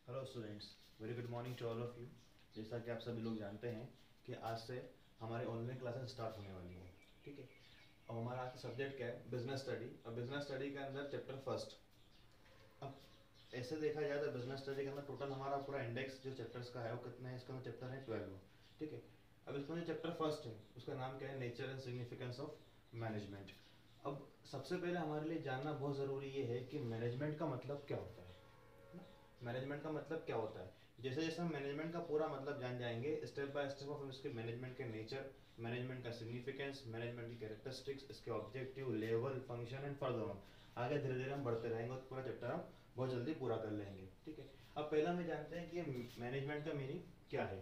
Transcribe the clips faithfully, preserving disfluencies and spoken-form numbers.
Hello students, very good morning to all of you. जैसा कि आप सभी लोग जानते हैं कि आज से हमारे ऑनलाइन क्लासेस स्टार्ट होने वाली हैं। ठीक है, और हमारा आज का सब्जेक्ट क्या है? Business study. और बिजनेस स्टडी के अंदर चैप्टर फर्स्ट। अब ऐसे देखा जाए तो बिजनेस स्टडी के अंदर टोटल हमारा पूरा इंडेक्स जो चैप्टर्स का है वो कितने हैं? इसके अंदर चैप्टर है ट्वेल्व। ठीक है, अब इसमें जो चैप्टर फर्स्ट है उसका नाम क्या है? Nature and significance of management. अब सबसे पहले हमारे लिए जानना बहुत ज़रूरी ये है कि मैनेजमेंट का मतलब क्या होता है। मैनेजमेंट का मतलब क्या होता है? जैसे जैसे हम मैनेजमेंट का पूरा मतलब जान जाएंगे, स्टेप बाय स्टेप हम इसके मैनेजमेंट के नेचर, मैनेजमेंट का सिग्निफिकेंस, मैनेजमेंट की कैरेक्टरिस्टिक्स, इसके objective, level, function and further on आगे धीरे धीरे हम बढ़ते रहेंगे और पूरा चैप्टर हम बहुत जल्दी पूरा कर लेंगे। ठीक है, अब पहला में जानते हैं कि मैनेजमेंट का मीनिंग क्या है।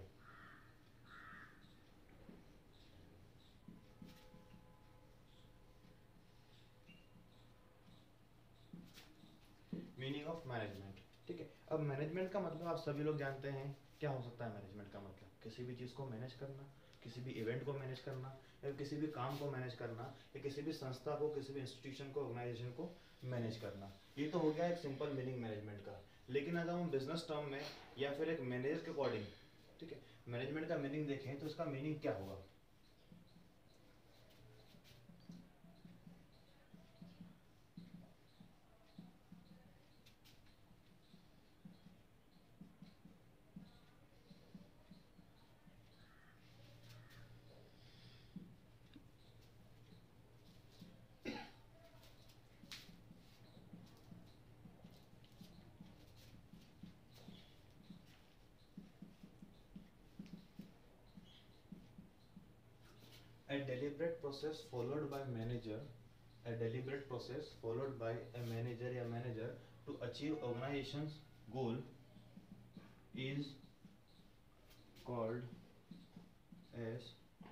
Meaning of management. ठीक है, अब मैनेजमेंट का मतलब आप सभी लोग जानते हैं क्या हो सकता है। मैनेजमेंट का मतलब किसी भी चीज़ को मैनेज करना, किसी भी इवेंट को मैनेज करना, या किसी भी काम को मैनेज करना, या किसी भी संस्था को, किसी भी इंस्टीट्यूशन को, ऑर्गेनाइजेशन को मैनेज करना। ये तो हो गया एक सिंपल मीनिंग मैनेजमेंट का। लेकिन अगर हम बिजनेस टर्म में या फिर एक मैनेजर के अकॉर्डिंग, ठीक है, मैनेजमेंट का मीनिंग देखें तो इसका मीनिंग क्या होगा? A deliberate process followed by manager, a deliberate process followed by a manager या manager to achieve organization's goal is called as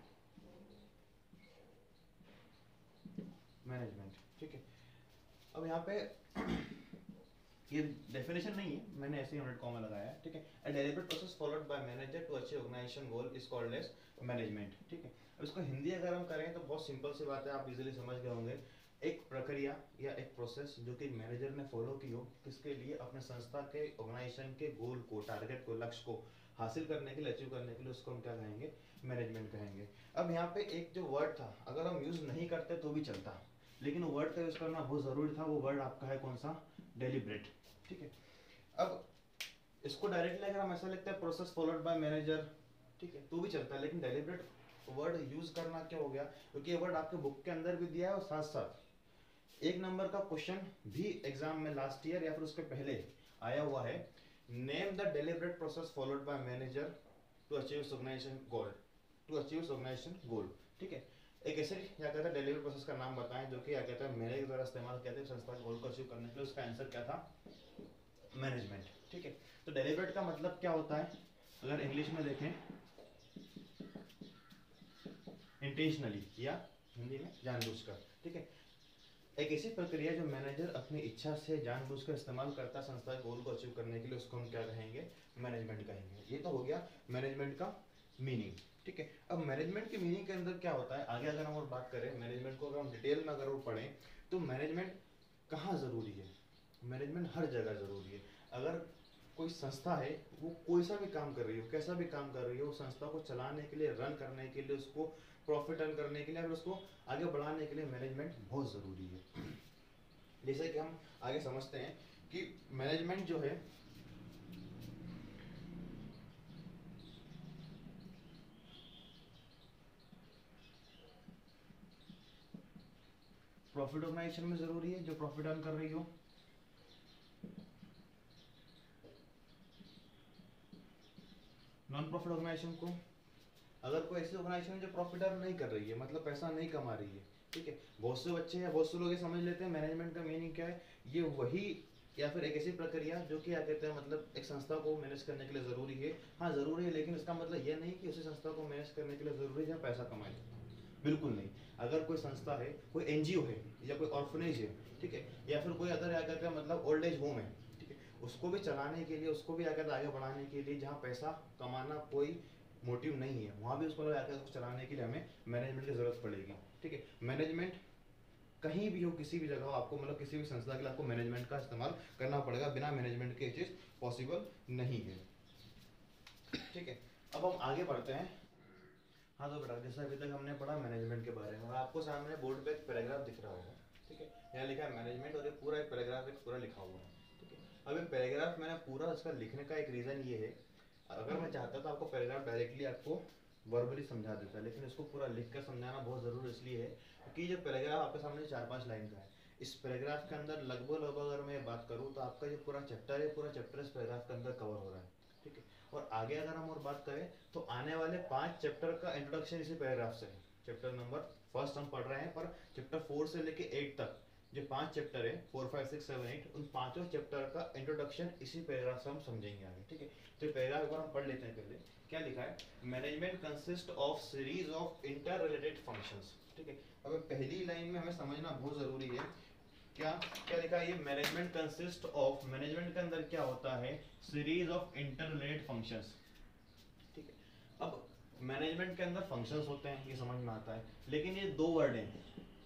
management. ठीक है, अब यहाँ पे ये डेफिनेशन नहीं है, मैंने ऐसे ही हंड्रेड कॉमा लगाया है। ठीक है, a deliberate process followed by manager to achieve organisation goal is called as management. ठीक है, अब इसको हिंदी अगर हम करें तो बहुत सिंपल सी बात है, आप इजीली समझ गए होंगे। एक प्रक्रिया या एक प्रोसेस जो कि मैनेजर ने फॉलो की हो, किसके लिए? अपने संस्था के, ऑर्गेनाइजेशन के गोल को, टारगेट को, लक्ष्य को हासिल करने के लिए, अचीव करने के लिए, उसको हम क्या कहेंगे? मैनेजमेंट कहेंगे। अब यहाँ पे एक जो वर्ड था, अगर हम यूज नहीं करते तो भी चलता, लेकिन वर्ड का यूज करना बहुत जरूरी था। वो वर्ड आपका है कौन सा? डेलिब्रेट। ठीक है, अब इसको डायरेक्टली अगर हम ऐसा लिखते हैं प्रोसेस फॉलोड बाय मैनेजर, ठीक है, तो भी चलता है, लेकिन डेलिब्रेट वर्ड यूज करना क्या हो गया? क्योंकि ये वर्ड आपके बुक के अंदर भी दिया है और साथ साथ एक नंबर का क्वेश्चन भी एग्जाम में लास्ट ईयर या फिर उसके पहले आया हुआ है। Name the deliberate process followed by manager to achieve organisation goal, to achieve organisation goal. ठीक है, एक ऐसे क्या कहता है डेलीवरी प्रोसेस का नाम बताएं जो कि क्या कहता है मेरे द्वारा इस्तेमाल किया था संस्था के गोल को अचीव करने के लिए। उसका आंसर क्या था? मैनेजमेंट। ठीक है, तो डेलीबरेट का मतलब क्या होता है अगर इंग्लिश में देखें? इंटेंशनली या हिंदी में जानबूझकर। ठीक है, एक ऐसी प्रक्रिया जो मैनेजर अपनी इच्छा से जानबूझकर इस्तेमाल करता है संस्था के गोल को अचीव करने के लिए, उसको हम क्या कहेंगे? मैनेजमेंट कहेंगे। ये तो हो गया मैनेजमेंट का मीनिंग। ठीक है, अब मैनेजमेंट के मीनिंग के अंदर क्या होता है आगे अगर हम और बात करें मैनेजमेंट को, अगर हम डिटेल में अगर वो पढ़ें तो मैनेजमेंट कहाँ ज़रूरी है? मैनेजमेंट हर जगह ज़रूरी है। अगर कोई संस्था है, वो कोई सा भी काम कर रही हो, कैसा भी काम कर रही हो, संस्था को चलाने के लिए, रन करने के लिए, उसको प्रॉफिट अर्न करने के लिए, और उसको आगे बढ़ाने के लिए मैनेजमेंट बहुत ज़रूरी है। जैसे कि हम आगे समझते हैं कि मैनेजमेंट जो है प्रॉफिट ऑर्गेनाइजेशन में ज़रूरी है, जो प्रॉफिट अर्न कर रही हो। नॉन प्रॉफिट ऑर्गेनाइजेशन को, अगर कोई ऐसी ऑर्गेनाइजेशन है जो प्रॉफिट अर्न नहीं कर रही है, मतलब पैसा नहीं कमा रही है, ठीक है, बहुत से बच्चे या बहुत से लोग ये समझ लेते हैं मैनेजमेंट का मीनिंग क्या है, ये वही या फिर एक ऐसी प्रक्रिया जो कि क्या कहते हैं मतलब एक संस्था को मैनेज करने के लिए ज़रूरी है। हाँ ज़रूरी है, लेकिन इसका मतलब ये नहीं कि उसी संस्था को मैनेज करने के लिए ज़रूरी है जहाँ पैसा कमाए, बिल्कुल नहीं। अगर कोई संस्था है, कोई एनजीओ है, या कोई ऑर्फनेज है, ठीक है, या फिर कोई अदर क्या कहते हैं मतलब ओल्ड एज होम है, ठीक है, उसको भी चलाने के लिए, उसको भी क्या कहते हैं आगे बढ़ाने के लिए, जहाँ पैसा कमाना कोई मोटिव नहीं है, वहाँ भी उसको आकर उसको चलाने के लिए हमें मैनेजमेंट की जरूरत पड़ेगी। ठीक है, मैनेजमेंट कहीं भी हो, किसी भी जगह हो, आपको मतलब किसी भी संस्था के लिए आपको मैनेजमेंट का इस्तेमाल करना पड़ेगा, बिना मैनेजमेंट के ये चीज़ पॉसिबल नहीं है। ठीक है, अब हम आगे बढ़ते हैं। हाँ तो बेटा जैसे अभी तक हमने पढ़ा मैनेजमेंट के बारे में, और आपको सामने बोर्ड पे एक पैराग्राफ दिख रहा होगा। ठीक है, यहाँ लिखा है मैनेजमेंट, और ये पूरा एक पैराग्राफ एक पूरा लिखा हुआ है। ठीक है, अब ये पैराग्राफ मैंने पूरा इसका लिखने का एक रीज़न ये है, अगर मैं चाहता तो आपको पैराग्राफ डायरेक्टली आपको वर्बली समझा देता है, लेकिन इसको पूरा लिख कर समझाना बहुत ज़रूरी इसलिए है क्योंकि जो पैराग्राफ आपके सामने चार पाँच लाइन का है, इस पैराग्राफ के अंदर लगभग लगभग अगर मैं बात करूँ तो आपका जो पूरा चैप्टर है, पूरा चैप्टर इस पैराग्राफ के अंदर कवर हो रहा है। ठीक है, और आगे अगर हम और बात करें तो आने वाले पांच चैप्टर का इंट्रोडक्शन इसी पैराग्राफ से है। चैप्टर नंबर फर्स्ट हम पढ़ रहे हैं, पर चैप्टर फोर से लेके एट तक जो पांच चैप्टर है, four five six seven eight, उन पांचों चैप्टर का इंट्रोडक्शन इसी पैराग्राफ से हम समझेंगे आगे। ठीक है, तो पैराग्राफ एक बार हम पढ़ लेते हैं। पहले क्या लिखा है, management consist of series of interrelated functions. ठीक है, अब पहली लाइन में हमें समझना बहुत जरूरी है, क्या क्या लिखा है, ये मैनेजमेंट कंसिस्ट ऑफ, मैनेजमेंट के अंदर क्या होता है, series of interrelated functions. ठीक है, अब मैनेजमेंट के अंदर फंक्शंस होते हैं, ये समझ में आता है, लेकिन ये दो वर्ड हैं,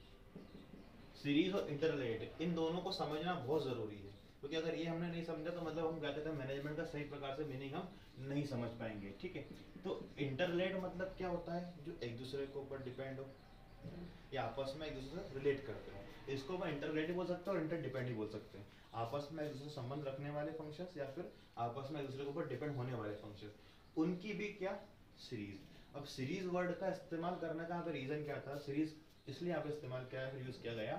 सीरीज और इंटर रिलेटेड, इन दोनों को समझना बहुत जरूरी है, क्योंकि अगर ये हमने नहीं समझा तो मतलब हम क्या कहते हैं, मैनेजमेंट का सही प्रकार से मीनिंग हम नहीं समझ पाएंगे। ठीक है, तो इंटर रिलेटेड मतलब क्या होता है, जो एक दूसरे के ऊपर डिपेंड हो या आपस में एक दूसरे से रिलेट करते हो, इसको मैं इंटर रिलेटेड बोल सकता हूँ और इंटर डिपेंड बोल सकते हैं। आपस में एक दूसरे से संबंध रखने वाले फंक्शंस या फिर आपस में एक दूसरे के ऊपर डिपेंड होने वाले फंक्शंस, उनकी भी क्या सीरीज। अब सीरीज वर्ड का इस्तेमाल करने का यहाँ पे रीजन क्या था, सीरीज इसलिए यहाँ पे इस्तेमाल किया है, यूज किया गया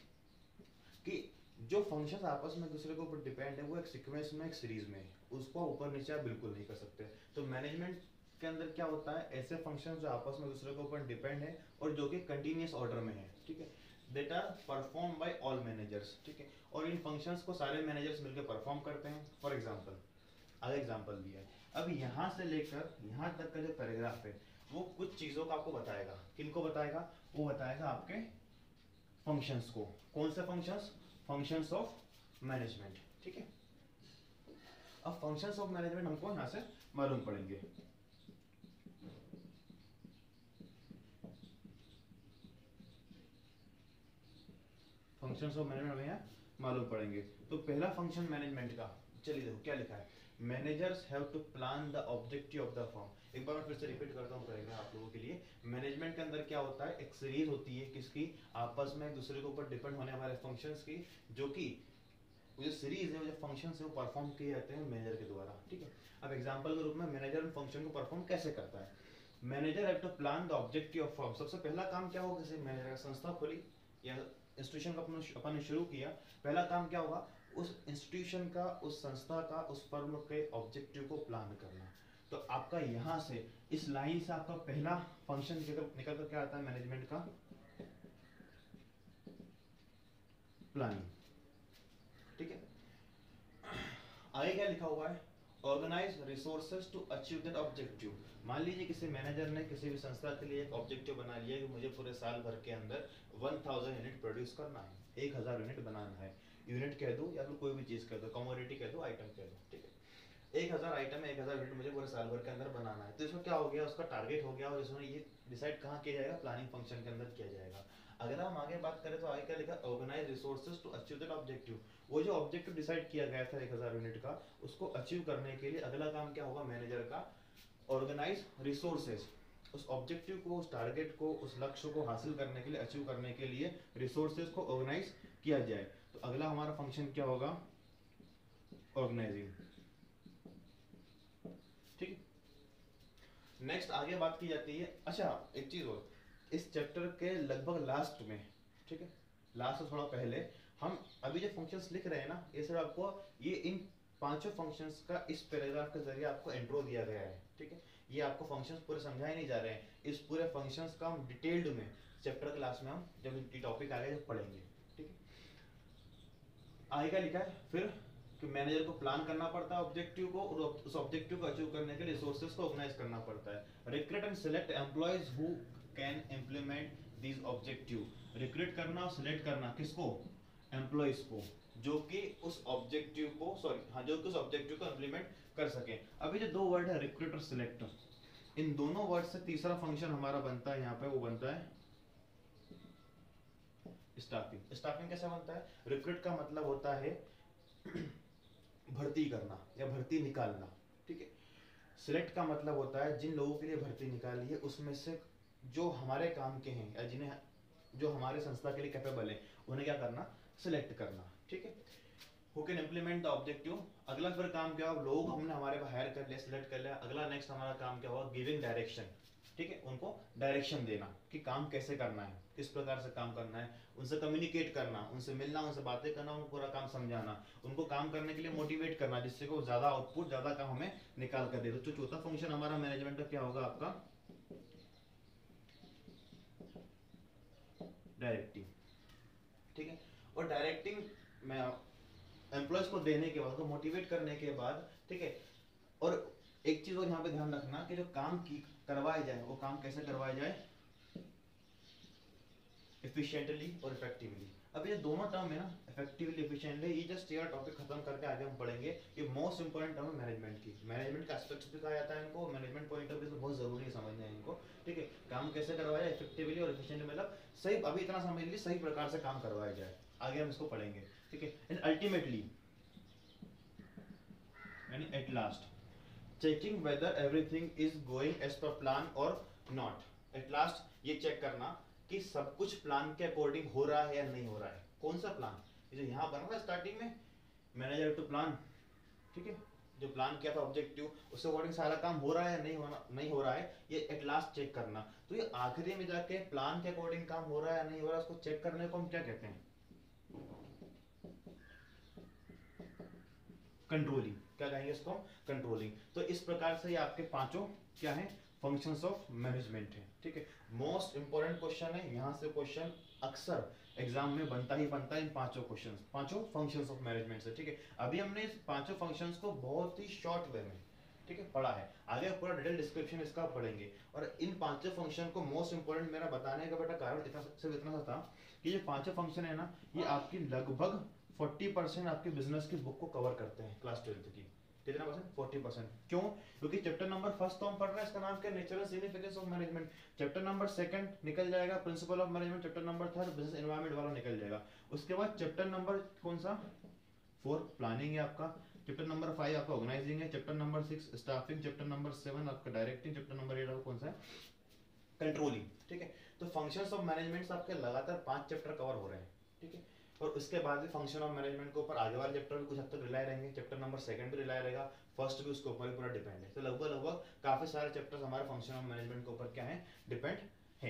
कि जो फंक्शंस आपस में दूसरे के ऊपर डिपेंड है वो एक सीक्वेंस में, एक सीरीज में है, उसको ऊपर नीचे आप बिल्कुल नहीं कर सकते। तो मैनेजमेंट के अंदर क्या होता है, ऐसे फंक्शंस जो आपस में दूसरे के ऊपर डिपेंड है और जो कि कंटिन्यूअस ऑर्डर में है। ठीक है, that are perform by all managers. ठीक है, और इन फंक्शंस को सारे मैनेजर्स मिलकर परफॉर्म करते हैं। फॉर एग्जांपल, आगे एग्जांपल दिया है, अब यहाँ से लेकर यहाँ तक का जो पैराग्राफ है वो कुछ चीज़ों का आपको बताएगा। किनको बताएगा, वो बताएगा आपके फंक्शंस को। कौन से फंक्शंस, फंक्शंस ऑफ मैनेजमेंट। ठीक है, अब फंक्शंस ऑफ मैनेजमेंट हमको यहाँ से मालूम पड़ेंगे। फंक्शंस ऑफ मैनेजमेंट हमें यहाँ मालूम पड़ेंगे। तो पहला फंक्शन मैनेजमेंट का, चलिए देखो क्या लिखा है, managers have to plan the objective of the firm. एक बार मैं फिर से रिपीट करता हूँ पहले आप लोगों के लिए, मैनेजमेंट के अंदर क्या होता है, एक सीरीज होती है किसकी, आपस में एक दूसरे के ऊपर डिपेंड होने वाले फंक्शंस की, जो कि जो सीरीज है, जो फंक्शंस है वो परफॉर्म किए जाते हैं मैनेजर के द्वारा। ठीक है, अब एग्जांपल के रूप में मैनेजर फंक्शन को परफॉर्म कैसे करता है, manager have to plan the objective of firm. सबसे पहला काम क्या होगा, जैसे मैनेजर का संस्था खोली या इंस्टीट्यूशन का अपन ने शुरू किया, पहला काम क्या होगा, उस इंस्टीट्यूशन का, उस संस्था का, उस फर्म के ऑब्जेक्टिव को प्लान करना। तो आपका यहाँ से इस लाइन से आपका पहला फंक्शन निकल कर क्या आता है, मैनेजमेंट का प्लानिंग। ठीक है, आगे क्या लिखा हुआ है, organise resources to achieve that objective. मान लीजिए किसी मैनेजर ने किसी भी संस्था के लिए एक ऑब्जेक्टिव बना लिया कि मुझे पूरे साल भर के अंदर वन थाउजेंड यूनिट प्रोड्यूस करना है, एक हजार यूनिट बनाना है, यूनिट कह दो या फिर कोई भी चीज कह दो, कमोडिटी कह दो, आइटम कह दो। ठीक है, एक हजार आइटम है, एक हजार यूनिट मुझे पूरे साल भर के अंदर बनाना है, तो इसमें क्या हो गया, उसका टारगेट हो गया और इसमें ये डिसाइड कहाँ किया जाएगा, प्लानिंग फंक्शन के अंदर किया जाएगा। अगर हम आगे बात करें तो आगे क्या लिखा, organise resources to achieve that objective. वो जो ऑब्जेक्टिव डिसाइड किया गया था एक हजार यूनिट का, उसको अचीव करने के लिए अगला काम क्या होगा मैनेजर का, ऑर्गेनाइज रिसोर्सेज। उस ऑब्जेक्टिव को, उस टारगेट को, उस लक्ष्य को हासिल करने के लिए, अचीव करने के लिए रिसोर्सेज को ऑर्गेनाइज किया जाए। तो अगला हमारा फंक्शन क्या होगा, ऑर्गेनाइजिंग। ठीक है, नेक्स्ट आगे बात की जाती है। अच्छा एक चीज और, इस चैप्टर के लगभग लास्ट में, ठीक है, लास्ट से थोड़ा पहले, हम अभी जो फंक्शंस लिख रहे हैं ना, ये सब आपको, ये इन पांचों फंक्शंस का इस पैराग्राफ के जरिए आपको इंट्रो दिया गया है। ठीक है, ये आपको फंक्शंस पूरे समझाए नहीं जा रहे हैं, इस पूरे फंक्शंस का हम डिटेल्ड में चैप्टर क्लास में हम जब ये टॉपिक आगे जब पढ़ेंगे। ठीक है, आगे क्या लिखा है फिर, कि मैनेजर को प्लान करना पड़ता है ऑब्जेक्टिव को, और उस ऑब्जेक्टिव को अचीव करने के लिए रिसोर्सेज को ऑर्गेनाइज करना पड़ता है। Recruit and select employees who can implement this objective. Recruit करना और सिलेक्ट करना किसको, एम्प्लॉयज को, जो कि उस ऑब्जेक्टिव को, सॉरी हाँ, जो कि उस ऑब्जेक्टिव को इम्प्लीमेंट कर सके। अभी जो दो वर्ड है रिक्रूट और सिलेक्ट, इन दोनों वर्ड से तीसरा फंक्शन हमारा बनता है यहाँ पे, वो बनता है स्टाफिंग। स्टाफिंग कैसा बनता है? रिक्रूट का मतलब होता है भर्ती करना या भर्ती निकालना, ठीक है। सिलेक्ट का मतलब होता है जिन लोगों के लिए भर्ती निकाली है उसमें से जो हमारे काम के हैं या जिन्हें जो हमारे संस्था के लिए कैपेबल है उन्हें क्या करना? सिलेक्ट करना, ठीक है। Who can implement the objective. अगला फिर काम क्या हुआ? लोग हमने हमारे को हायर कर लिया, सिलेक्ट कर लिया, अगला नेक्स्ट हमारा काम क्या हुआ? गिविंग डायरेक्शन, ठीक है। उनको डायरेक्शन देना कि काम कैसे करना है, किस प्रकार से काम करना है, उनसे कम्युनिकेट करना, उनसे मिलना, उनसे बातें करना, उनको पूरा काम समझाना, उनको काम करने के लिए मोटिवेट करना जिससे वो ज्यादा आउटपुट ज्यादा काम हमें निकाल कर दे। तो चौथा फंक्शन हमारा मैनेजमेंट का क्या होगा? आपका डायरेक्टिंग, ठीक है। और डायरेक्टिंग में एम्प्लॉयज को देने के बाद, उनको मोटिवेट करने के बाद, ठीक है। और एक चीज और यहाँ पे ध्यान रखना कि जो काम की करवाया जाए वो काम कैसे करवाया जाए? एफिशिएंटली और इफेक्टिवली। अब ये दोनों टर्म है ना, इफेक्टिवली, एफिशिएंटली, ये जस्ट ये टॉपिक खत्म करके आगे हम पढ़ेंगे। ये मोस्ट इंपोर्टेंट टर्म है मैनेजमेंट की। मैनेजमेंट का एस्पेक्ट्स भी कहा जाता है इनको, मैनेजमेंट पॉइंट ऑफ व्यू से बहुत जरूरी है समझना है इनको, ठीक है। काम कैसे करवाया जाए इफेक्टिवली और एफिशिएंटली, मतलब सही, अभी इतना समझ लीजिए सही प्रकार से काम करवाया जाए, आगे हम इसको पढ़ेंगे, ठीक है। एंड अल्टीमेटली यानी at last checking whether everything is going as per plan और नॉट। एट लास्ट ये चेक करना कि सब कुछ प्लान के अकॉर्डिंग हो रहा है या नहीं हो रहा है। कौन सा प्लान? ये जो यहाँ बना था स्टार्टिंग में, मैनेजर टू प्लान, ठीक है, जो प्लान किया था ऑब्जेक्टिव उसके अकॉर्डिंग सारा काम हो रहा है नहीं होना नहीं हो रहा है, ये एट लास्ट चेक करना। तो ये आखिरी में जाके प्लान के अकॉर्डिंग काम हो रहा है या नहीं हो रहा है, उसको चेक करने को हम क्या कहते हैं? कंट्रोलिंग। क्या कहेंगे इसको? कंट्रोलिंग। तो इस प्रकार से ये आपके पांचों क्या है? फंक्शंस ऑफ मैनेजमेंट है, ठीक है। मोस्ट इंपोर्टेंट क्वेश्चन है, यहाँ से क्वेश्चन अक्सर एग्जाम में बनता ही बनता है इन पांचों क्वेश्चंस, पांचों फंक्शंस ऑफ मैनेजमेंट से, ठीक है। अभी हमने इस पांचों फंक्शंस को बहुत ही शॉर्ट वे में, ठीक है, पढ़ा है। आगे पूरा डिटेल डिस्क्रिप्शन इसका पढ़ेंगे। और इन पांचों फंक्शन को मोस्ट इंपोर्टेंट मेरा बताने का बेटा कारण इतना सिर्फ इतना सा था कि ये पांचों फंक्शन है ना, ये आपकी लगभग फोर्टी परसेंट आपके बिजनेस की बुक को कवर करते हैं क्लास ट्वेल्थ की। कितना परसेंट? Forty percent. क्यों? क्योंकि चैप्टर नंबर फर्स्ट तो हम पढ़ रहे हैं, इसका नाम क्या? Nature and significance of management. Chapter number second निकल जाएगा principle of management, chapter number third business environment वाला निकल जाएगा। उसके बाद चैप्टर नंबर कौन सा? फोर प्लानिंग है आपका, चैप्टर नंबर फाइव आपका ऑर्गेनाइजिंग है, chapter number six staffing, chapter number seven आपका डायरेक्टिंग, चैप्टर नंबर एट आपका कौन सा है? कंट्रोलिंग, ठीक है। तो फंक्शंस ऑफ मैनेजमेंट आपके लगातार पांच चैप्टर कवर हो रहे हैं, ठीक है। और उसके बाद भी फंक्शन ऑफ मैनेजमेंट के ऊपर आगे वाले चैप्टर भी कुछ हद तक रिलाय रहेंगे, चैप्टर नंबर सेकंड भी रिलाय रहेगा, फर्स्ट भी उसके ऊपर पूरा डिपेंड है। तो लगभग लगभग काफी सारे चैप्टर्स हमारे फंक्शन ऑफ मैनेजमेंट के ऊपर क्या है? डिपेंड है।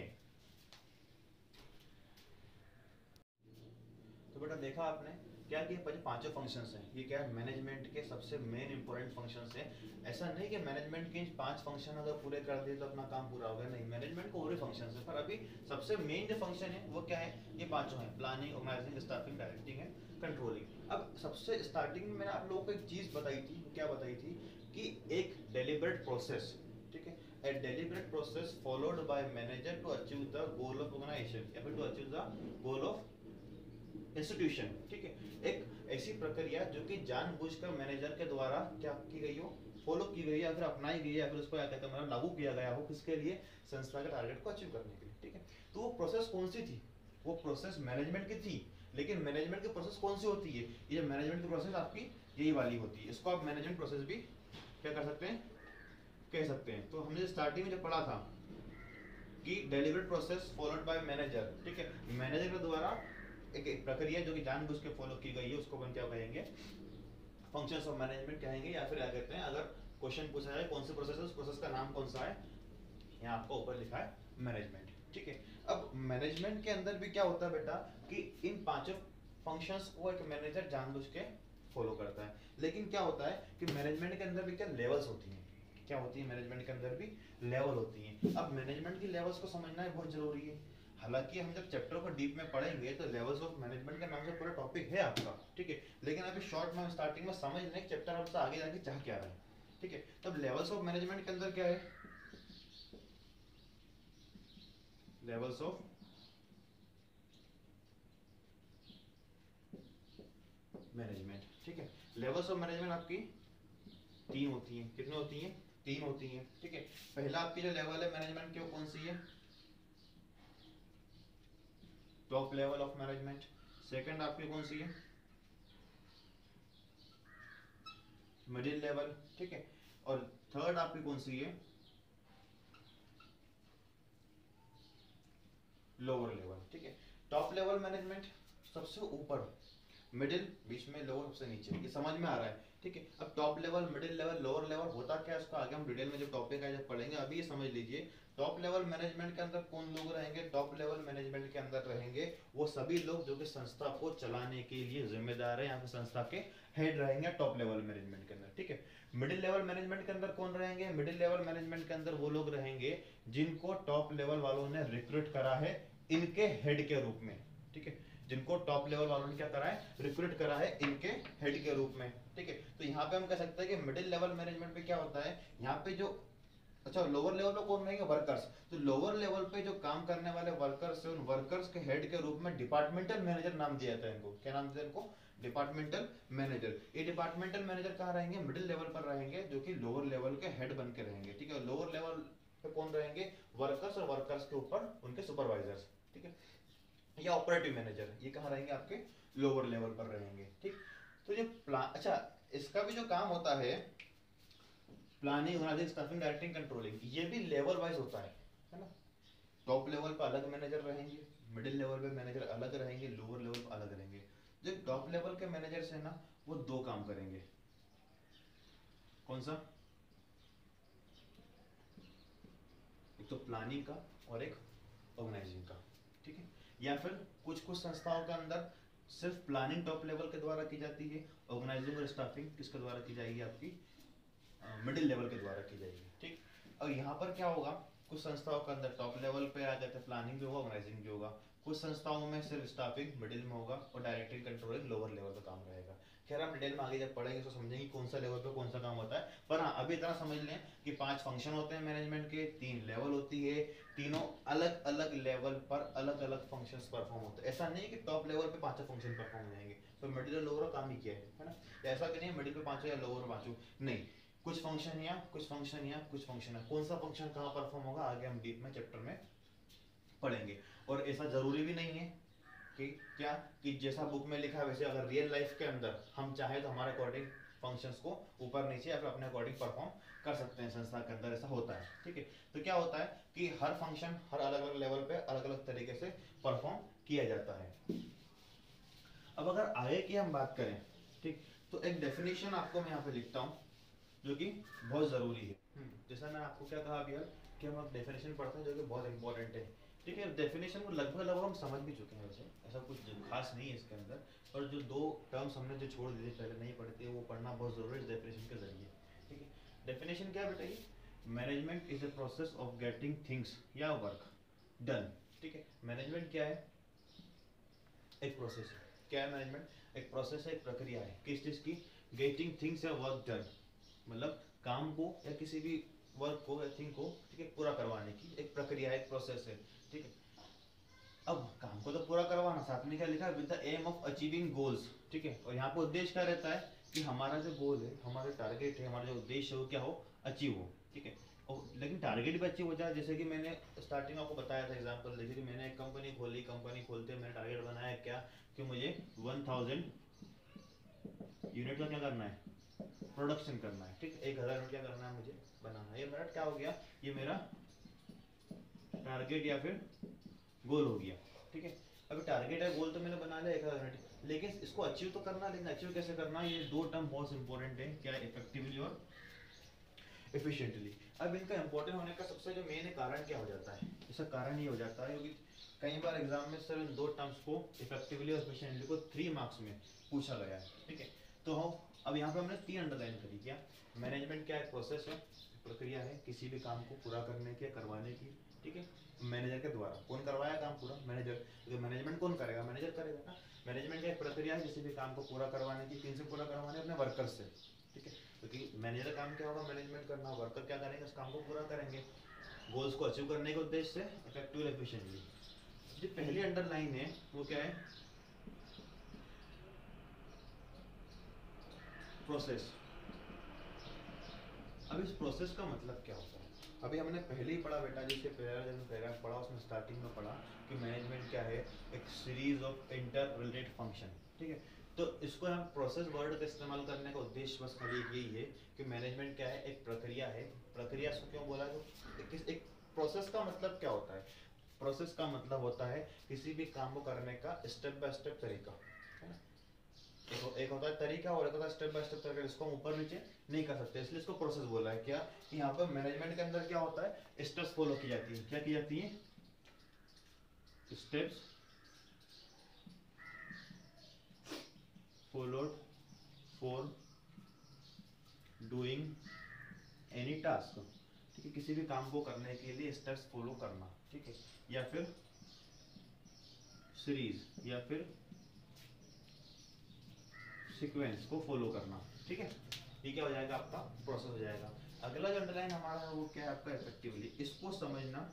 तो बेटा देखा आपने क्या कि पांचों फंक्शंस हैं, ये क्या है? मैनेजमेंट के सबसे मेन इंपॉर्टेंट फंक्शंस हैं। ऐसा नहीं कि मैनेजमेंट के पांच फंक्शन अगर पूरे कर दिए तो अपना काम पूरा हो गया, नहीं, मैनेजमेंट को पूरे फंक्शंस है। पर अभी सबसे मेन जो फंक्शन है वो क्या है? ये पांचों हैं, प्लानिंग, ऑर्गेनाइजिंग, स्टाफिंग, डायरेक्टिंग है, कंट्रोलिंग। अब सबसे स्टार्टिंग में मैंने आप लोगों को एक चीज बताई थी, क्या बताई थी? कि एक डेलिबरेट प्रोसेस, ठीक है, a deliberate process followed by manager to achieve the goal of organization या फिर to achieve the goal of institution, ठीक है। एक ऐसी प्रक्रिया जो कि जानबूझकर मैनेजर के द्वारा क्या की गई हो, फॉलो की गई है या फिर अपनाई गई है या फिर उसको क्या कहते हैं मतलब लागू किया गया हो, किसके लिए? संस्था के टारगेट को अचीव करने के लिए, ठीक है। तो वो प्रोसेस कौन सी थी? वो प्रोसेस मैनेजमेंट की थी। लेकिन मैनेजमेंट की प्रोसेस कौन सी होती है? ये मैनेजमेंट की प्रोसेस आपकी यही वाली होती है। इसको आप मैनेजमेंट प्रोसेस भी क्या कर सकते हैं? कह सकते हैं। तो हमने स्टार्टिंग में जब पढ़ा था कि deliberate process followed by manager, ठीक है, मैनेजर के द्वारा एक, एक प्रक्रिया जो कि जानबूझ के फॉलो की गई है उसको हम क्या कहेंगे? फंक्शंस ऑफ मैनेजमेंट कहेंगे, या फिर क्या कहते हैं, अगर क्वेश्चन पूछा जाए कौन से प्रोसेस है, उस प्रोसेस का नाम कौन सा है, यहाँ आपको ऊपर लिखा है मैनेजमेंट, ठीक है। अब मैनेजमेंट के अंदर भी क्या होता है बेटा कि इन पांचों फंक्शंस को एक मैनेजर जानबूझ के फॉलो करता है। लेकिन क्या होता है कि मैनेजमेंट के अंदर भी क्या लेवल्स होती हैं? क्या होती है? मैनेजमेंट के अंदर भी लेवल होती हैं। अब मैनेजमेंट की लेवल्स को समझना है बहुत जरूरी है। हालांकि हम जब चैप्टर को डीप में पढ़ेंगे तो लेवल्स ऑफ मैनेजमेंट के नाम से पूरा टॉपिक है आपका, ठीक है। लेकिन अभी शॉर्ट में स्टार्टिंग में समझ लें चैप्टर हमसे आगे जाके चाह क्या रहा है, ठीक है। तब लेवल्स ऑफ मैनेजमेंट के अंदर क्या है? लेवल्स ऑफ मैनेजमेंट, ठीक है। लेवल्स ऑफ मैनेजमेंट आपकी तीन होती हैं। कितनी होती हैं? तीन होती हैं, ठीक है। पहला आपकी जो लेवल है मैनेजमेंट की वो कौन सी है? Top level of management. Second आपकी कौन सी है, मिडिल लेवल, ठीक है। और थर्ड आपकी कौन सी है, लोअर लेवल, ठीक है। टॉप लेवल मैनेजमेंट सबसे ऊपर, मिडिल बीच में, लोअर सबसे नीचे, ये समझ में आ रहा है, ठीक है। अब top level, middle level, lower level होता क्या है, उसका आगे हम डिटेल में जब टॉपिक है जब पढ़ेंगे। अभी ये समझ लीजिए टॉप लेवल मैनेजमेंट के अंदर कौन लोग रहेंगे। टॉप लेवल मैनेजमेंट के अंदर रहेंगे वो सभी लोग जो कि संस्था को चलाने के लिए जिम्मेदार है, यहाँ पे संस्था के हेड रहेंगे टॉप लेवल मैनेजमेंट के अंदर, ठीक है। मिडिल लेवल मैनेजमेंट के अंदर कौन रहेंगे, मिडिल लेवल मैनेजमेंट के अंदर वो लोग रहेंगे जिनको टॉप लेवल वालों ने रिक्रूट करा है इनके हेड के रूप में, ठीक है। जिनको टॉप लेवल वालों ने क्या करा है, रिक्रूट करा है इनके हेड के रूप में, ठीक है। तो यहाँ पे हम कह सकते हैं कि मिडिल लेवल मैनेजमेंट पे क्या होता है, यहाँ पे जो, अच्छा लोअर लेवल पे कौन रहेंगे, वर्कर्स। तो लोअर लेवल पे जो काम करने वाले वर्कर्स है, उन वर्कर्स के हेड के रूप में डिपार्टमेंटल मैनेजर नाम दिया जाता है इनको। क्या नाम दिया इनको, डिपार्टमेंटल मैनेजर। ये डिपार्टमेंटल मैनेजर कहाँ रहेंगे, मिडिल लेवल पर रहेंगे, जो कि लोअर लेवल के हेड बन के रहेंगे, ठीक है। लोअर लेवल पे कौन रहेंगे, वर्कर्स, और वर्कर्स के ऊपर उनके सुपरवाइजर्स, ठीक है। या ऑपरेटिव मैनेजर, ये कहाँ रहेंगे, आपके लोअर लेवल पर रहेंगे, ठीक। तो ये प्लान, अच्छा इसका भी जो काम होता है planning, organising, staffing, directing, controlling, ये भी लेवल वाइज होता है, है ना। टॉप लेवल पर अलग मैनेजर रहेंगे, मिडिल लेवल पे मैनेजर अलग रहेंगे, लोअर लेवल पर अलग रहेंगे। जो टॉप लेवल के मैनेजर्स है ना, वो दो काम करेंगे, कौन सा, एक तो प्लानिंग का और एक ऑर्गेनाइजिंग का, ठीक है। या फिर कुछ कुछ संस्थाओं के अंदर सिर्फ प्लानिंग टॉप लेवल के द्वारा की जाती है, ऑर्गेनाइजिंग और स्टाफिंग किसके द्वारा की जाएगी, आपकी मिडिल लेवल के द्वारा की जाएगी, ठीक। और यहाँ पर क्या होगा, कुछ संस्थाओं के अंदर टॉप लेवल पे आ जाते हैं, प्लानिंग भी होगा, ऑर्गेनाइजिंग भी होगा। कुछ संस्थाओं में सिर्फ स्टाफिंग मिडिल में होगा और डायरेक्टिंग कंट्रोलिंग लोअर लेवल पे काम रहेगा। खैर हम डिटेल में आगे जब पढ़ेंगे तो समझेंगे कौन सा लेवल पे कौन सा काम होता है। पर हाँ अभी इतना समझ लें कि पांच फंक्शन होते हैं मैनेजमेंट के, तीन लेवल होती है, तीनों अलग अलग लेवल पर अलग अलग फंक्शंस परफॉर्म होते हैं। ऐसा नहीं है कि टॉप लेवल पे पांचों फंक्शन परफॉर्म हो जाएंगे तो मिडिल और लोअर काम ही किया है, है ना। ऐसा कि नहीं मिडिल पे पांचों या लोअर पांचों, नहीं, कुछ फंक्शन या कुछ फंक्शन या कुछ फंक्शन है। कौन सा फंक्शन कहाँ परफॉर्म होगा आगे हम डीप में चैप्टर में पढ़ेंगे। और ऐसा जरूरी भी नहीं है कि क्या कि जैसा बुक में लिखा है वैसे अगर रियल लाइफ के अंदर हम चाहे तो हमारे अकॉर्डिंग फंक्शंस को ऊपर नीचे या फिर अपने अकॉर्डिंग परफॉर्म कर सकते हैं। संस्था के अंदर ऐसा होता है, ठीक है। तो क्या होता है कि हर फंक्शन हर अलग अलग लेवल पे अलग अलग तरीके से परफॉर्म किया जाता है। अब अगर आगे की हम बात करें, ठीक, तो एक डेफिनेशन आपको मैं यहाँ पे लिखता हूँ जो कि बहुत जरूरी है। जैसा मैं आपको क्या कहा अभी कि हम डेफिनेशन पढ़ते हैं जो कि बहुत इंपॉर्टेंट है, ठीक है। डेफिनेशन को लगभग लगभग हम समझ भी चुके हैं, वैसे ऐसा कुछ खास नहीं है इसके अंदर। और जो दो टर्म्स हमने जो छोड़ दिए पहले नहीं पढ़ते वो पढ़ना बहुत जरूरी है इस डेफिनेशन के जरिए, ठीक है। डेफिनेशन क्या है बेटा, ये management is a process of getting things या वर्क डन, ठीक है। मैनेजमेंट क्या है, एक प्रोसेस है। क्या है मैनेजमेंट, एक प्रोसेस है, एक प्रक्रिया है, किस चीज की, गेटिंग थिंग्स या वर्क डन, मतलब काम को या किसी भी वर्क को या थिंग को, ठीक है, पूरा करवाने की एक प्रक्रिया है, एक प्रोसेस है, ठीक है। अब काम को तो पूरा करवाना, साथ में क्या लिखा है, with the aim of achieving goals, ठीक है। और यहाँ पे उद्देश्य क्या रहता है कि हमारा जो गोल है, हमारा टारगेट है, हमारा जो उद्देश्य है वो क्या हो, अचीव हो, ठीक है। और लेकिन टारगेट भी अचीव हो जाए, जैसे कि मैंने स्टार्टिंग आपको बताया था एग्जांपल देखिए कि मैंने एक कंपनी खोली, कंपनी खोलते मैंने टारगेट बनाया क्या कि मुझे वन थाउजेंड यूनिट का क्या करना है, प्रोडक्शन करना है, ठीक है। एक हजार यूनिट क्या करना है मुझे बनाना है। ये मेरा क्या हो गया, ये मेरा टारगेट या फिर गोल हो गया, ठीक है। अभी टारगेट है, गोल तो मैंने बना लिया एक हजार यूनिट, लेकिन इसको अचीव तो करना, लेकिन अचीव कैसे करना, ये दो टर्म बहुत इंपॉर्टेंट है, क्या, इफेक्टिवली और एफिशिएंटली। अब इनका इंपॉर्टेंट होने का सबसे जो मेन कारण क्या हो जाता है, इसका कारण ये हो जाता है क्योंकि कई बार एग्जाम में सर इन दो टर्म्स को इफेक्टिवली और एफिशिएंटली को थ्री मार्क्स में पूछा गया है, ठीक है। तो हम अब यहाँ पे हमने तीन अंडरलाइन करी, क्या, मैनेजमेंट क्या एक प्रोसेस है, प्रक्रिया है किसी भी काम को पूरा करने की, करवाने की, ठीक है, मैनेजर के द्वारा। कौन करवाया काम पूरा, मैनेजर। तो मैनेजमेंट कौन करेगा, मैनेजर करेगा ना। मैनेजमेंट का एक प्रक्रिया है किसी भी काम को पूरा करवाने की, किन से पूरा करवाने, अपने वर्कर से, ठीक है। क्योंकि मैनेजर काम क्या होगा, मैनेजमेंट करना, वर्कर क्या करेंगे, उस काम को पूरा करेंगे गोल्स को अचीव करने के उद्देश्य से, इफेक्टिव एफिशिएंटली। जो पहली अंडरलाइन है वो क्या है, प्रोसेस। अब इस प्रोसेस का मतलब क्या होता है, अभी हमने पहले ही पढ़ा बेटा, जिसके पैराग्राफ पढ़ा उसमें स्टार्टिंग में पढ़ा कि मैनेजमेंट क्या है, एक series of interrelated function, ठीक है। तो इसको हम प्रोसेस वर्ड का इस्तेमाल करने का उद्देश्य बस खाली यही है कि मैनेजमेंट क्या है, एक प्रक्रिया है। प्रक्रिया इसको क्यों बोला है, एक, एक प्रोसेस का मतलब क्या होता है, प्रोसेस का मतलब होता है किसी भी काम को करने का स्टेप बाय स्टेप तरीका, है ना। एक, एक होता है तरीका और एक होता है स्टेप बाय स्टेप तरीका, इसको हम ऊपर नीचे नहीं कर सकते, इसलिए इसको प्रोसेस बोला है। क्या कि यहाँ पर मैनेजमेंट के अंदर क्या होता है, स्टेप्स फॉलो की जाती है। क्या की जाती है, steps followed for doing any task, ठीक है। किसी भी काम को करने के लिए स्टेप्स फॉलो करना, ठीक है, या फिर सीरीज या फिर सीक्वेंस को फॉलो करना, ठीक है। ये क्या हो जाएगा, आपका प्रोसेस हो जाएगा। अगला जो अंडरलाइन हमारा है वो क्या है, आपका इफेक्टिवली। इसको समझना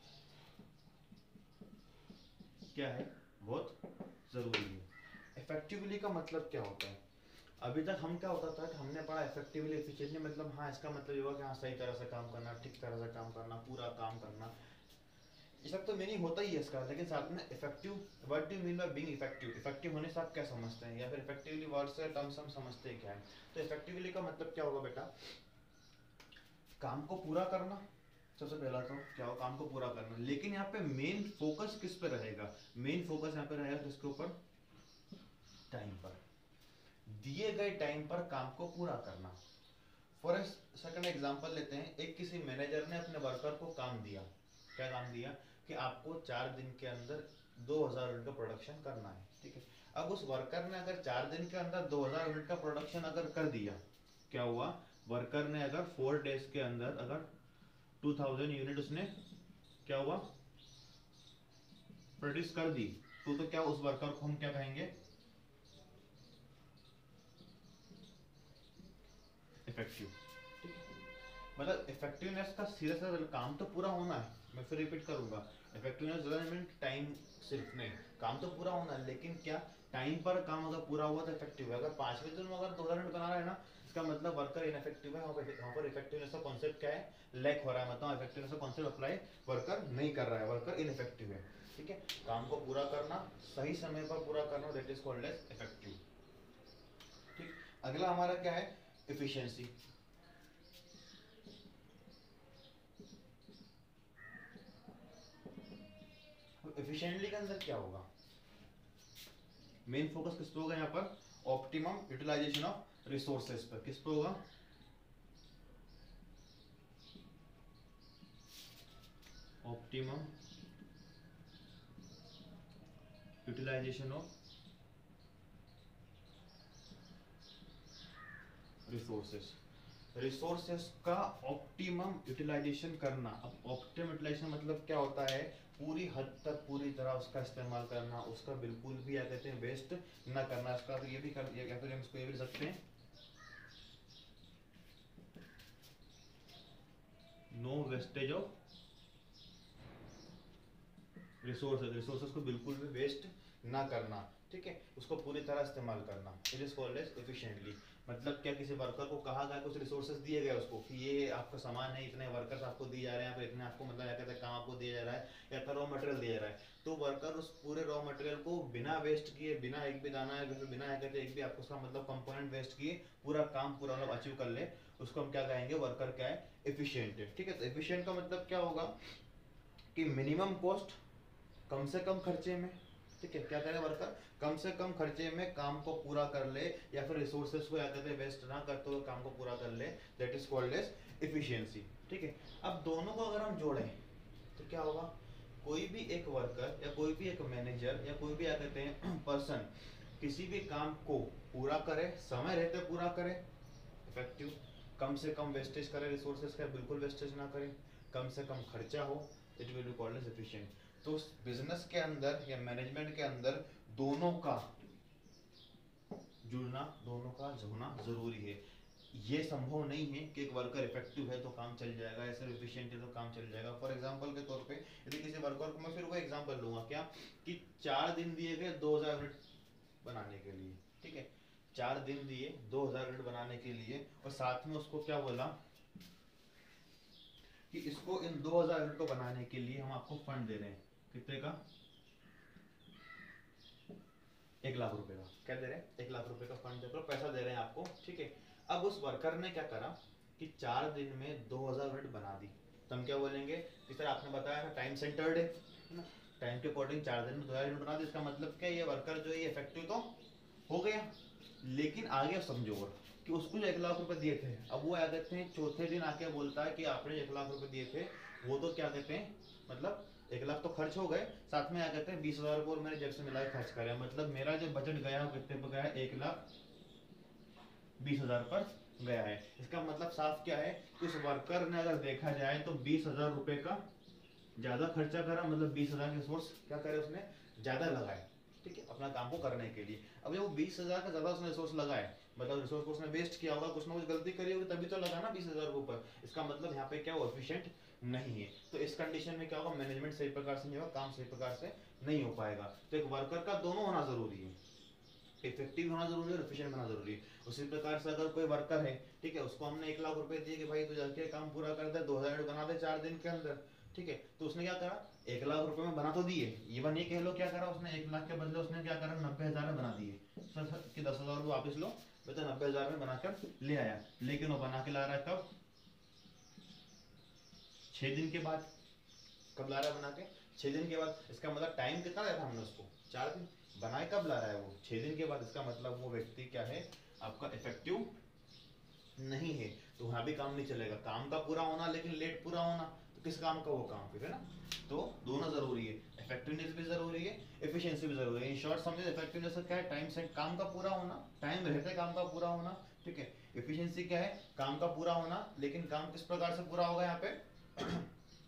क्या है, बहुत जरूरी है। इफेक्टिवली का मतलब क्या होता है, अभी तक हम क्या होता था कि हमने पढ़ा इफेक्टिवली एफिशिएंटली मतलब, हाँ इसका मतलब ये हुआ कि हाँ सही तरह से काम करना, ठीक तरह से काम करना, पूरा काम करना, ये सब तो मीनिंग होता ही है इसका। लेकिन साथ में effective, what do you mean by being effective, effective होने से आप क्या समझते हैं, या फिर इफेक्टिवली वर्ड से टर्म्स हम समझते हैं क्या है। तो इफेक्टिवली का मतलब क्या होगा बेटा, काम को पूरा करना, सबसे पहला तो क्या हो, काम को पूरा करना। लेकिन यहाँ पे मेन फोकस किस पे रहेगा, मेन फोकस यहाँ पे रहेगा किसके ऊपर, टाइम पर, दिए गए टाइम पर काम को पूरा करना। फॉर सेकंड एग्जांपल लेते हैं, एक किसी मैनेजर ने अपने वर्कर को काम दिया, क्या काम दिया कि आपको चार दिन के अंदर दो हज़ार यूनिट का प्रोडक्शन करना है, ठीक है। अब उस वर्कर ने अगर चार दिन के अंदर दो हज़ार यूनिट का प्रोडक्शन अगर कर दिया, क्या हुआ, वर्कर ने अगर फोर डेज के अंदर अगर दो हज़ार यूनिट उसने क्या हुआ प्रोड्यूस कर दी, तो तो क्या उस वर्कर को हम क्या कहेंगे, इफेक्टिव, ठीक है। मतलब इफेक्टिवनेस का सीधा सा काम तो पूरा होना है, मैं फिर रिपीट करूंगा, इफेक्टिवनेस मीन टाइम सिर्फ नहीं, काम तो पूरा होना है, लेकिन क्या टाइम पर काम अगर पूरा हुआ तो इफेक्टिव है। अगर पांचवें दिन में अगर दो हजार यूनिट बना रहा है ना, इसका मतलब वर्कर इनफेक्टिव है, वहाँ पर इफेक्टिवनेस का कॉन्सेप्ट क्या है, लैक हो रहा है, मतलब इफेक्टिवनेस का कॉन्सेप्ट अप्लाई वर्कर नहीं कर रहा है, वर्कर इनफेक्टिव है, ठीक है। काम को पूरा करना, सही समय पर पूरा करना, that is called as effective, ठीक। अगला हमारा क्या है, एफिशिएंसी। एफिशिएंटली के अंदर क्या होगा, मेन फोकस किस पे होगा यहाँ पर, ऑप्टिमम यूटिलाइजेशन ऑफ रिसोर्सेज पर, किस पे होगा, optimum utilisation of resources, resources का ऑप्टिमम यूटिलाइजेशन करना। अब ऑप्टिमम यूटिलाइजेशन मतलब क्या होता है, पूरी हद तक पूरी तरह उसका इस्तेमाल करना, उसका बिल्कुल भी क्या कहते हैं वेस्ट ना करना। इसका तो ये भी कर, या फिर हम इसको ये भी लिख सकते हैं, no wastage of resources, resources को बिल्कुल भी वेस्ट ना करना, ठीक है, उसको पूरी तरह इस्तेमाल करना। It is called as efficiently. मतलब क्या, किसी वर्कर को कहा गया, कुछ रिसोर्सेज दिए गए उसको कि ये आपका सामान है, इतने वर्कर्स आपको दिए जा रहे हैं, फिर इतने आपको मतलब क्या कहते हैं काम आपको दिया जा रहा है, या फिर रॉ मटेरियल दिया जा रहा है, तो वर्कर उस पूरे रॉ मटेरियल को बिना वेस्ट किए, बिना एक भी दाना है, बिना क्या कहते हैं एक भी आपको उसका मतलब कंपोनेंट वेस्ट किए पूरा काम पूरा मतलब अचीव कर ले, उसको हम क्या कहेंगे, वर्कर क्या है, एफिशिएंट है, ठीक है। तो एफिशिएंट का मतलब क्या होगा कि मिनिमम कॉस्ट, कम से कम खर्चे में, ठीक है, क्या करे वर्कर, कम से कम खर्चे में काम को पूरा कर ले, या फिर रिसोर्सेज को क्या कहते हैं वेस्ट ना करते हुए काम को पूरा कर ले, that is called as efficiency, ठीक है। अब दोनों को अगर हम जोड़ें तो क्या होगा, कोई भी एक वर्कर या कोई भी एक मैनेजर या कोई भी क्या कहते हैं पर्सन किसी भी काम को पूरा करे, समय रहते पूरा करे, इफेक्टिव, कम से कम वेस्टेज करे रिसोर्सेज का, बिल्कुल वेस्टेज ना करे, कम से कम खर्चा हो, it will be called as efficient. तो बिजनेस के अंदर या मैनेजमेंट के अंदर दोनों का जुड़ना, दोनों का जुड़ना जरूरी है। ये संभव नहीं है कि एक वर्कर इफेक्टिव है तो काम चल जाएगा, या सिर्फ एफिशिएंट है तो काम चल जाएगा। फॉर एग्जांपल के तौर पे यदि किसी वर्कर को, मैं फिर वो एग्जांपल लूंगा क्या, कि चार दिन दिए गए दो हज़ार यूनिट बनाने के लिए, ठीक है, चार दिन दिए दो हज़ार यूनिट बनाने के लिए, और साथ में उसको क्या बोला कि इसको इन दो हजार यूनिट को बनाने के लिए हम आपको फंड दे रहे हैं, कितने का, एक लाख रुपए का। क्या दे रहे हैं, एक लाख रुपए का फंड देकर पैसा दे रहे हैं आपको, ठीक है। अब उस वर्कर ने क्या करा कि चार दिन में दो हजार यूनिट बना दी, तो हम क्या बोलेंगे कि सर आपने बताया था टाइम सेंटर्ड है ना, टाइम के अकॉर्डिंग चार दिन में दो हजार यूनिट बना दी। इसका मतलब क्या, ये वर्कर जो है इफेक्टिव तो हो गया, लेकिन आगे समझो और कि उसको जो एक लाख रुपए दिए थे, अब वो क्या कहते हैं चौथे दिन आके बोलता है कि आपने एक लाख रुपए दिए थे, वो तो क्या कहते हैं मतलब एक लाख तो खर्च हो गए, साथ में क्या कहते हैं बीस हजार रुपये और मेरे जेब से मिला के खर्च करें, मतलब मेरा जो बजट गया वो कितने पर गया है, एक लाख बीस हजार पर गया है। इसका मतलब साफ क्या है कि उस वर्कर ने अगर देखा जाए तो बीस हजार रुपये का ज्यादा खर्चा करा, मतलब बीस हजार के सोर्स क्या करे उसने ज्यादा लगाए, ठीक है, अपना काम को करने के लिए। अब जब वो बीस हजार का ज्यादा उसने रिसोर्स लगाए, मतलब रिसोर्स को उसने वेस्ट किया होगा, कुछ ना कुछ गलती करी होगी तभी तो लगा ना बीस हजार के ऊपर। इसका मतलब यहाँ पे क्या वो एफिशिएंट नहीं है। तो इस कंडीशन में क्या होगा, मैनेजमेंट सही प्रकार से नहीं होगा, काम सही प्रकार से नहीं हो पाएगा। तो एक वर्कर का दोनों होना जरूरी है, इफेक्टिव होना जरूरी है और एफिशिएंट होना जरूरी है। उसी प्रकार से अगर कोई वर्कर है, ठीक है, उसको हमने एक लाख रुपए दिए कि भाई तू जाके काम पूरा कर दे, दो हजार बना दे चार दिन के अंदर, ठीक है, तो उसने क्या करा, एक लाख रुपए में बना तो दिए, ये बन ये कह लो क्या करा उसने, एक लाख के बदले उसने क्या करा नब्बे हजार में बना दिए, सर सर कि दस हजार वापस लो, तो नब्बे हजार में बनाकर ले आया, लेकिन वो बना के ला रहा है कब, छह दिन के बाद। कब ला रहा है बना के, छह दिन के बाद। इसका मतलब टाइम कितना दिया था हमने उसको, चार दिन, बनाए कब ला रहा है वो, छह दिन के बाद। इसका मतलब वो व्यक्ति क्या है आपका इफेक्टिव नहीं है, तो वहां भी काम नहीं चलेगा। काम का पूरा होना लेकिन लेट पूरा होना, तो किस काम का वो काम फिर, है ना। तो दोनों जरूरी है, इफेक्टिवनेस भी जरूरी है, एफिशिएंसी भी जरूरी है। इन शॉर्ट समझे इफेक्टिवनेस क्या है, टाइम से काम का पूरा होना, टाइम रहते काम का पूरा होना, ठीक है। एफिशिएंसी क्या है, काम का पूरा होना, लेकिन काम किस प्रकार से पूरा होगा यहाँ पे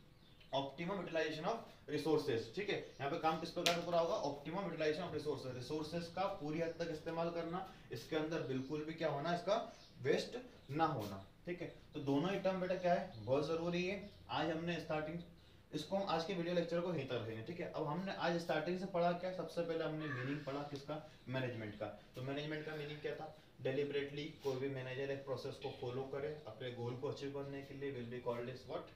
ऑप्टिमम यूटिलाइजेशन ऑफ रिसोर्सेज, ठीक है। यहाँ पे काम किस प्रकार से पूरा होगा, optimum utilisation of resources, resources का पूरी हद तक इस्तेमाल करना, इसके अंदर बिल्कुल भी क्या होना, इसका वेस्ट ना होना, ठीक है। तो दोनों ही टर्म बेटा क्या है, बहुत जरूरी है। आज हमने स्टार्टिंग इसको हम आज के वीडियो लेक्चर को यहीं तक रखेंगे, ठीक है। अब हमने आज स्टार्टिंग से पढ़ा क्या, सबसे पहले हमने मीनिंग पढ़ा किसका, मैनेजमेंट का। तो मैनेजमेंट का मीनिंग क्या था, डेलिबरेटली कोई भी मैनेजर एक प्रोसेस को फॉलो करे अपने गोल को अचीव करने के लिए, will be called is what,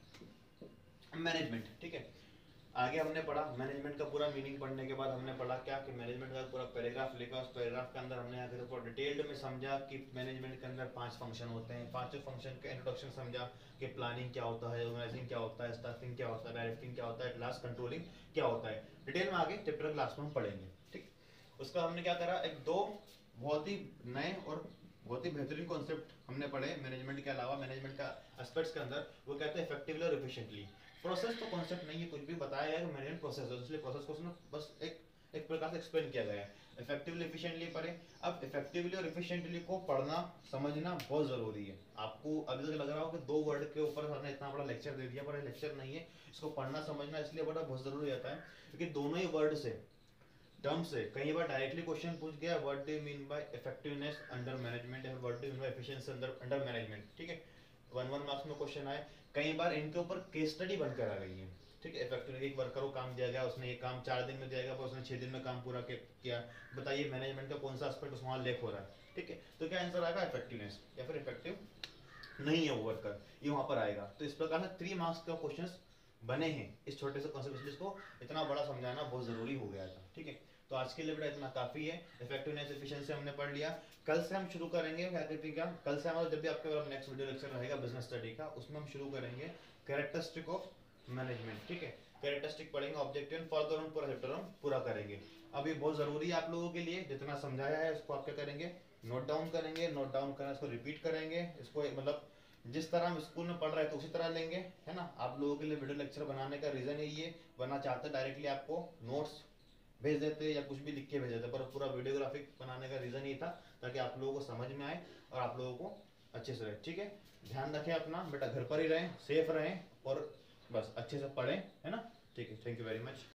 management, ठीक है। आगे हमने पढ़ा मैनेजमेंट का पूरा मीनिंग पढ़ने के बाद हमने पढ़ा क्या कि मैनेजमेंट का पूरा पैराग्राफ लिखा, उस पैराग्राफ के अंदर हमने आगे पूरा डिटेल्ड में समझा कि मैनेजमेंट के अंदर पांच फंक्शन होते हैं, पांचों फंक्शन का इंट्रोडक्शन समझा कि प्लानिंग क्या होता है, ऑर्गेनाइजिंग क्या होता है, स्टाफिंग क्या होता है, डायरेक्टिंग क्या होता है, क्लास कंट्रोलिंग क्या होता है। डिटेल में आगे चैप्टर क्लास में हम पढ़ेंगे, ठीक। उसका हमने क्या करा, एक दो बहुत ही नए और बहुत ही बेहतरीन कॉन्सेप्ट हमने पढ़े मैनेजमेंट के अलावा, मैनेजमेंट का एस्पेक्ट्स के अंदर, वो कहते हैं इफेक्टिवली और एफिशिएंटली। प्रोसेस तो कॉन्सेप्ट नहीं है, कुछ भी बताया गया है मैनेजमेंट प्रोसेस है, इसलिए प्रोसेस को उसने बस एक एक प्रकार से एक्सप्लेन किया गया है। इफेक्टिवली एफिशिएंटली पढ़े। अब इफेक्टिवली और एफिशिएंटली को पढ़ना समझना बहुत जरूरी है। आपको अभी तक लग रहा हो कि दो वर्ड के ऊपर हमने इतना बड़ा लेक्चर दे दिया, पर लेक्चर नहीं है, इसको पढ़ना समझना इसलिए बड़ा बहुत जरूरी रहता है क्योंकि दोनों ही वर्ड से टर्म से कई बार डायरेक्टली क्वेश्चन पूछ गया, what do you mean by effectiveness under management, और what do you mean by efficiency under under management, ठीक है। वन वन मार्क्स में क्वेश्चन आए, कई बार इनके ऊपर केस स्टडी बनकर आ गई है, ठीक है। इफेक्टिव एक वर्कर को काम दिया गया, उसने ये काम चार दिन में दिया गया, पर उसने छह दिन में काम पूरा किया, बताइए मैनेजमेंट का कौन सा एस्पेक्ट वहाँ लेक हो रहा है, ठीक है। तो क्या आंसर आएगा, इफेक्टिवनेस, या फिर इफेक्टिव नहीं है वो वर्कर, ये वहां पर आएगा। तो इस प्रकार से थ्री मार्क्स का क्वेश्चंस बने हैं इस छोटे से कॉन्सेप्ट को इतना बड़ा समझाना बहुत जरूरी हो गया था, ठीक है। तो आज के लिए बेटा इतना काफी है। इफेक्टिवनेस एफिशिएंसी हमने पढ़ लिया। कल से हम शुरू करेंगे क्या कहते हैं क्या, कल से हमारा जब भी आपके पास नेक्स्ट वीडियो लेक्चर रहेगा बिजनेस स्टडी का, उसमें हम शुरू करेंगे कैरेक्टरिस्टिक ऑफ मैनेजमेंट, ठीक है। कैरेक्टरिस्टिक पढ़ेंगे, ऑब्जेक्टिव एंड फर्दर हम पूरा चैप्टर हम पूरा करेंगे। अब ये बहुत जरूरी है आप लोगों के लिए, जितना समझाया है उसको आप क्या करेंगे, नोट डाउन करेंगे, नोट डाउन करना, इसको रिपीट करेंगे, इसको मतलब जिस तरह हम स्कूल में पढ़ रहे थे उसी तरह लेंगे, है ना। आप लोगों के लिए वीडियो लेक्चर बनाने का रीजन यही है, वरना चाहते डायरेक्टली आपको नोट्स भेज देते या कुछ भी लिख के भेज देते, पर पूरा वीडियोग्राफिक बनाने का रीजन ये था ताकि आप लोगों को समझ में आए और आप लोगों को अच्छे से रहे, ठीक है। ध्यान रखें अपना बेटा, घर पर ही रहें, सेफ रहें और बस अच्छे से पढ़ें, है ना, ठीक है। Thank you very much.